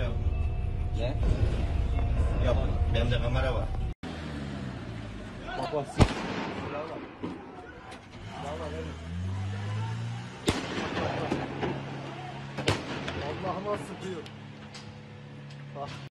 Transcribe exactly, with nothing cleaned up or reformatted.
yap. Ne? Yap. Bende kamera var. Bak bak. Allah'ıma sıkıyor. Bak.